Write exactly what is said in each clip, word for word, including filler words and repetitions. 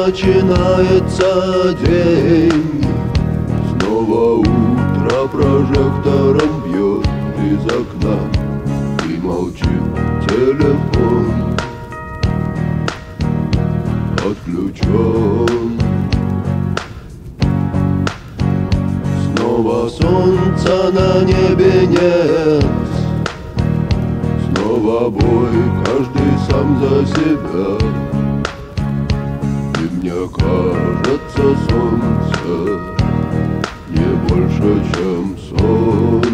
начинается день. Снова утро прожектором бьет из окна, и молчит телефон, отключен. Снова солнца на небе нет, снова бой, каждый сам за себя. И мне кажется, солнце не больше, чем сон.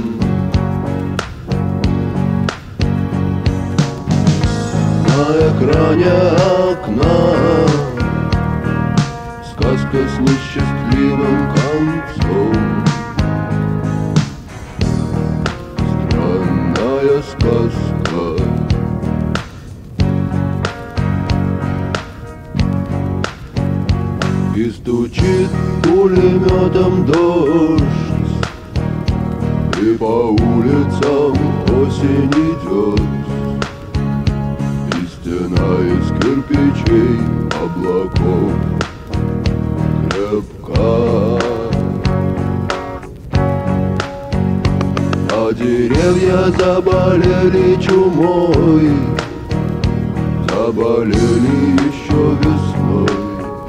На экране окна сказка с несчастливым концом. Странная сказка. И стучит пулеметом дождь, и по улицам осень идет, и стена из кирпичей облаков крепка. А деревья заболели чумой, заболели еще весной.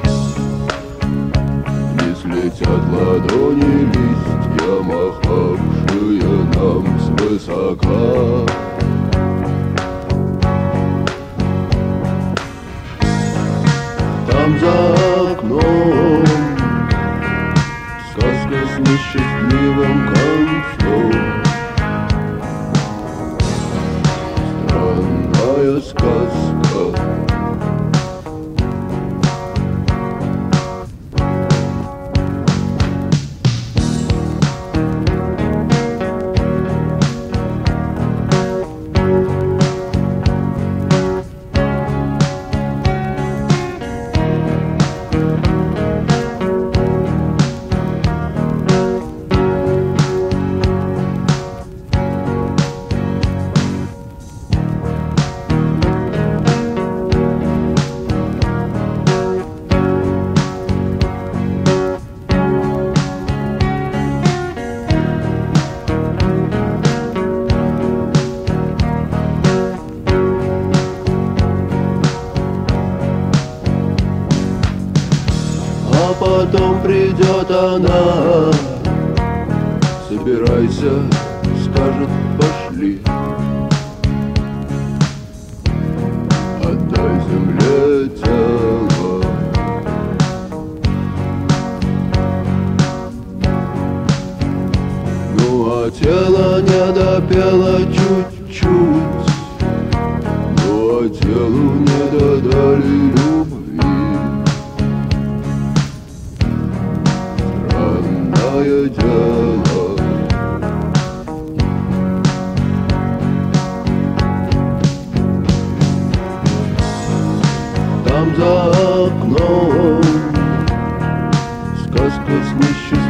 Летят ладони листья, махавшие нам свысока. Там за окном сказка с несчастливым концом. Странная сказка. А потом придет она, собирайся, скажет, пошли. Отдай земле тело. Ну а тело не допело чуть-чуть, ну а телу не додали любви. Дело. Там за окном сказка с несчастливым